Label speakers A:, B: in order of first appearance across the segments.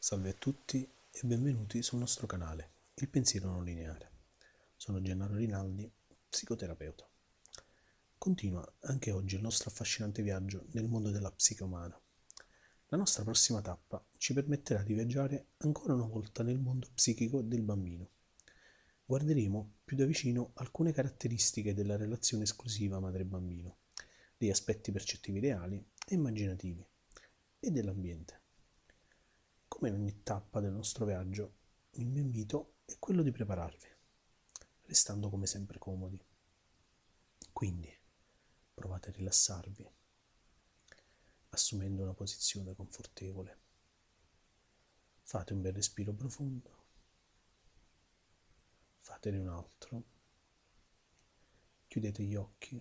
A: Salve a tutti e benvenuti sul nostro canale, Il Pensiero Non Lineare. Sono Gennaro Rinaldi, psicoterapeuta. Continua anche oggi il nostro affascinante viaggio nel mondo della psiche umana. La nostra prossima tappa ci permetterà di viaggiare ancora una volta nel mondo psichico del bambino. Guarderemo più da vicino alcune caratteristiche della relazione esclusiva madre-bambino, degli aspetti percettivi reali e immaginativi e dell'ambiente. Come in ogni tappa del nostro viaggio, il mio invito è quello di prepararvi, restando come sempre comodi. Quindi provate a rilassarvi, assumendo una posizione confortevole. Fate un bel respiro profondo, fatene un altro, chiudete gli occhi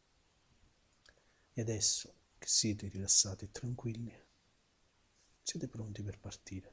A: e adesso che siete rilassati e tranquilli, siete pronti per partire.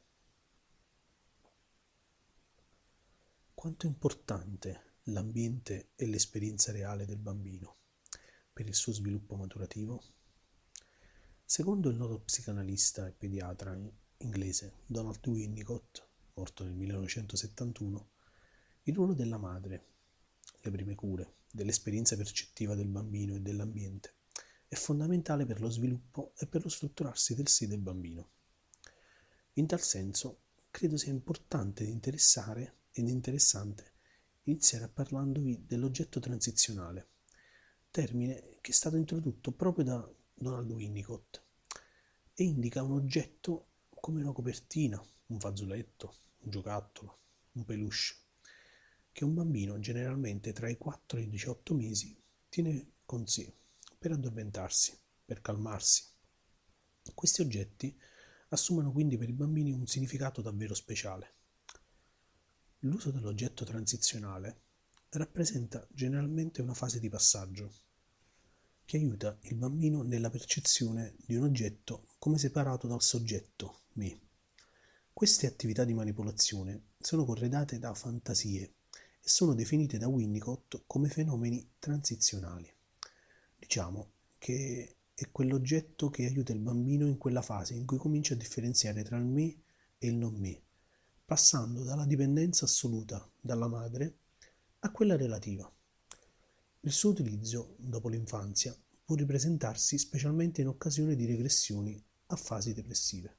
A: Quanto è importante l'ambiente e l'esperienza reale del bambino per il suo sviluppo maturativo? Secondo il noto psicanalista e pediatra inglese Donald Winnicott, morto nel 1971, il ruolo della madre, le prime cure, dell'esperienza percettiva del bambino e dell'ambiente è fondamentale per lo sviluppo e per lo strutturarsi del sé del bambino. In tal senso, credo sia importante ed interessante iniziare parlandovi dell'oggetto transizionale, termine che è stato introdotto proprio da Donald Winnicott e indica un oggetto come una copertina, un fazzoletto, un giocattolo, un peluche, che un bambino generalmente tra i 4 e i 18 mesi tiene con sé per addormentarsi, per calmarsi. Questi oggetti assumono quindi per i bambini un significato davvero speciale. L'uso dell'oggetto transizionale rappresenta generalmente una fase di passaggio che aiuta il bambino nella percezione di un oggetto come separato dal soggetto, me. Queste attività di manipolazione sono corredate da fantasie e sono definite da Winnicott come fenomeni transizionali. Diciamo che è quell'oggetto che aiuta il bambino in quella fase in cui comincia a differenziare tra il me e il non me, passando dalla dipendenza assoluta dalla madre a quella relativa. Il suo utilizzo, dopo l'infanzia, può ripresentarsi specialmente in occasione di regressioni a fasi depressive.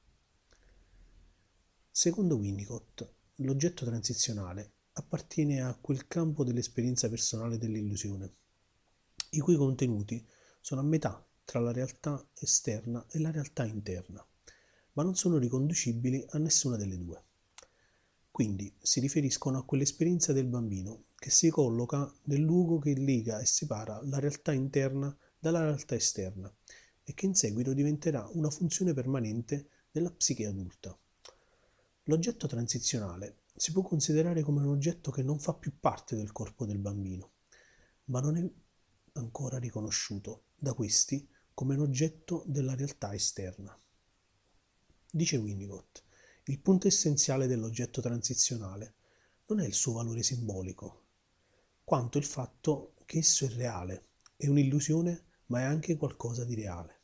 A: Secondo Winnicott, l'oggetto transizionale appartiene a quel campo dell'esperienza personale dell'illusione, i cui contenuti sono a metà tra la realtà esterna e la realtà interna, ma non sono riconducibili a nessuna delle due. Quindi si riferiscono a quell'esperienza del bambino che si colloca nel luogo che lega e separa la realtà interna dalla realtà esterna e che in seguito diventerà una funzione permanente della psiche adulta. L'oggetto transizionale si può considerare come un oggetto che non fa più parte del corpo del bambino, ma non è ancora riconosciuto da questi come un oggetto della realtà esterna. Dice Winnicott, il punto essenziale dell'oggetto transizionale non è il suo valore simbolico, quanto il fatto che esso è reale, è un'illusione, ma è anche qualcosa di reale.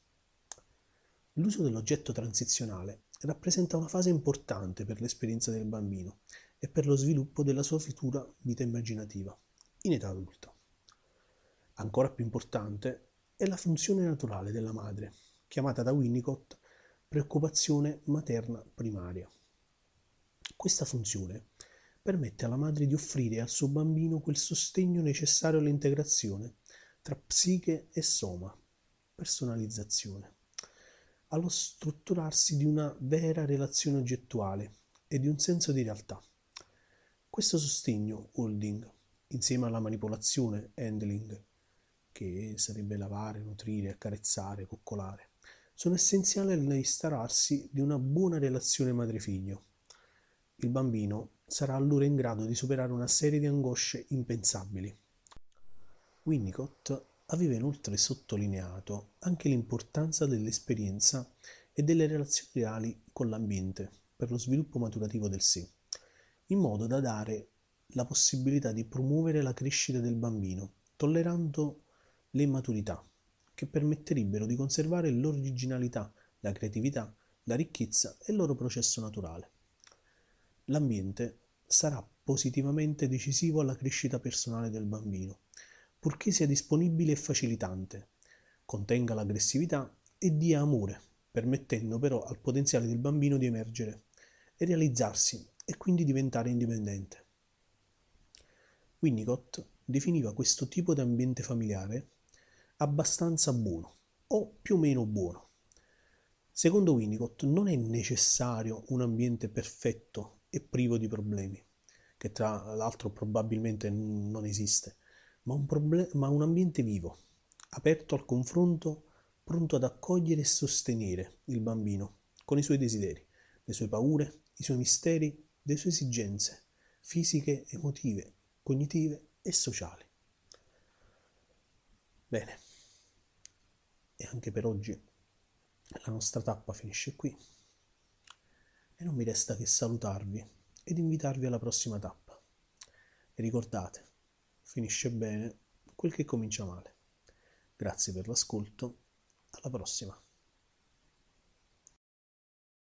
A: L'uso dell'oggetto transizionale rappresenta una fase importante per l'esperienza del bambino e per lo sviluppo della sua futura vita immaginativa, in età adulta. Ancora più importante è la funzione naturale della madre, chiamata da Winnicott preoccupazione materna primaria. Questa funzione permette alla madre di offrire al suo bambino quel sostegno necessario all'integrazione tra psiche e soma, personalizzazione, allo strutturarsi di una vera relazione oggettuale e di un senso di realtà. Questo sostegno, holding, insieme alla manipolazione, handling, che sarebbe lavare, nutrire, accarezzare, coccolare, sono essenziali all'instaurarsi di una buona relazione madre-figlio. Il bambino sarà allora in grado di superare una serie di angosce impensabili. Winnicott aveva inoltre sottolineato anche l'importanza dell'esperienza e delle relazioni reali con l'ambiente per lo sviluppo maturativo del sé, in modo da dare la possibilità di promuovere la crescita del bambino, tollerando le immaturità, che permetterebbero di conservare l'originalità, la creatività, la ricchezza e il loro processo naturale. l'ambiente sarà positivamente decisivo alla crescita personale del bambino, purché sia disponibile e facilitante, contenga l'aggressività e dia amore, permettendo però al potenziale del bambino di emergere e realizzarsi e quindi diventare indipendente. Winnicott definiva questo tipo di ambiente familiare abbastanza buono o più o meno buono. Secondo Winnicott non è necessario un ambiente perfetto e privo di problemi, che tra l'altro probabilmente non esiste, ma un ambiente vivo, aperto al confronto, pronto ad accogliere e sostenere il bambino con i suoi desideri, le sue paure, i suoi misteri, le sue esigenze fisiche, emotive, cognitive e sociali. Bene, e anche per oggi la nostra tappa finisce qui e non mi resta che salutarvi ed invitarvi alla prossima tappa. E ricordate, finisce bene quel che comincia male. Grazie per l'ascolto, alla prossima.